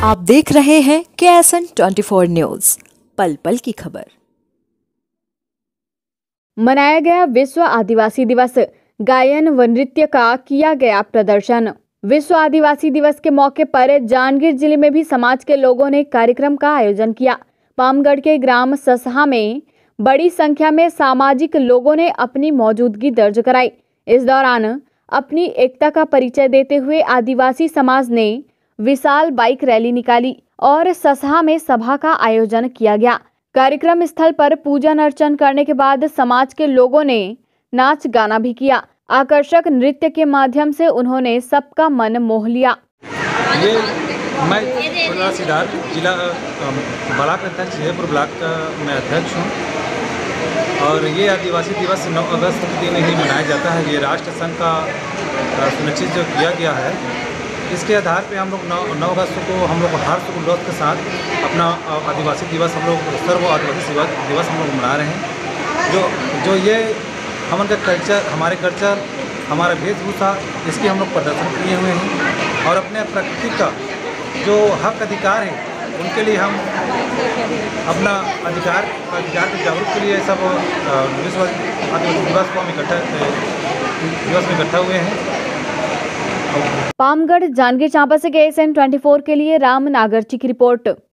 आप देख रहे हैं KSN 24 न्यूज, पल पल की खबर। मनाया गया विश्व आदिवासी दिवस। गायन व नृत्य का किया गया प्रदर्शन। विश्व आदिवासी दिवस के मौके पर जांजगीर जिले में भी समाज के लोगों ने कार्यक्रम का आयोजन किया। पामगढ़ के ग्राम ससहा में बड़ी संख्या में सामाजिक लोगों ने अपनी मौजूदगी दर्ज कराई। इस दौरान अपनी एकता का परिचय देते हुए आदिवासी समाज ने विशाल बाइक रैली निकाली और ससहा में सभा का आयोजन किया गया। कार्यक्रम स्थल पर पूजन अर्चन करने के बाद समाज के लोगों ने नाच गाना भी किया। आकर्षक नृत्य के माध्यम से उन्होंने सबका मन मोह लिया। मैं सिद्धार्थ जिला ब्लॉक अध्यक्ष जयपुर ब्लॉक का मैं अध्यक्ष हूँ और ये आदिवासी दिवस 9 अगस्त के दिन ही मनाया जाता है। ये राष्ट्र संघ का सुनिश्चित जो किया गया है, इसके आधार पे हम लोग 9 अगस्त को हम लोग हर्ष उल्लास के साथ अपना आदिवासी दिवस हम लोग सर्व आदिवासी दिवस हम लोग मना रहे हैं। जो ये हमारा कल्चर, हमारे कल्चर, हमारा वेशभूषा, इसके हम लोग प्रदर्शन किए हुए हैं और अपने प्रकृति का जो हक अधिकार है उनके लिए हम अपना अधिकार के जागरूक के लिए सब विश्व आदिवासी दिवस को हम इकट्ठा हुए हैं। पामगढ़ जांजगीर चांपा से KSN 24 के लिए राम नागरची की रिपोर्ट।